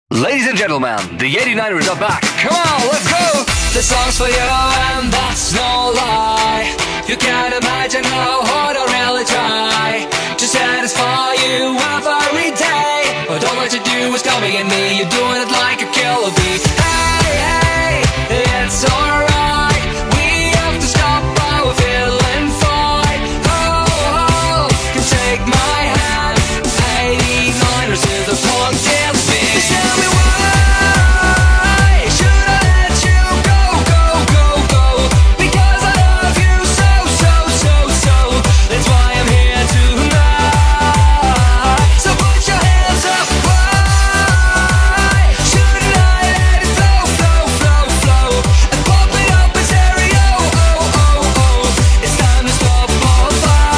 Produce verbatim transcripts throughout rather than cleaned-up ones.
Ladies and gentlemen, the eighty-niners are back. Come on, let's go! This song's for you and that's no lie. You can't imagine how hard I really try to satisfy you every day. But all that you do is copy and me. You're doing it like a killer bee. Hey, hey, it's alright. We have to stop while we're feeling fine. Oh, oh, can take my hand. eighty-niners is a punk dance beat. Tell me why should I let you go, go, go, go? Because I love you so, so, so, so. That's why I'm here tonight. So put your hands up. Why shouldn't I let it flow, flow, flow, flow? And pop it up in stereo. Oh, oh, oh. It's time to stop all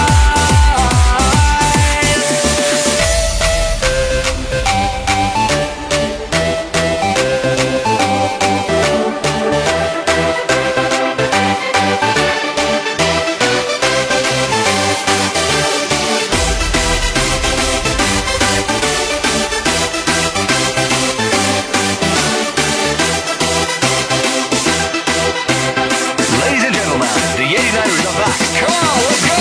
fights. Ladies and gentlemen, the eighty-niners are back. Come on, let's go!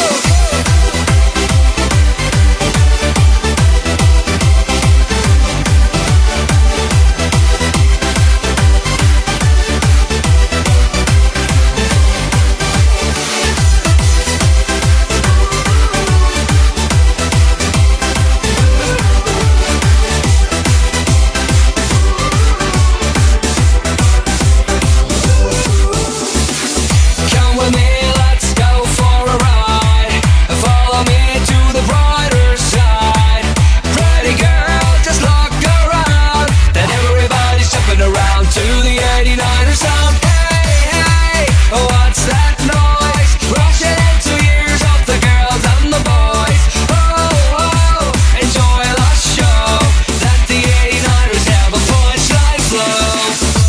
Come with me, let's go for a ride. Follow me to the brighter side. Pretty girl, just look around. Then everybody's jumping around to the eighty-niners sound. Hey, hey, what's that noise? Rushing into years of the girls and the boys. Oh, oh, enjoy the show. Let the eighty-niners have a punchline flow.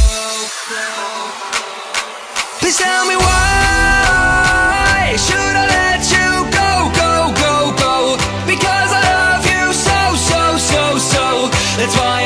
Please tell me why should I let you go, go, go, go? Because I love you so, so, so, so. That's why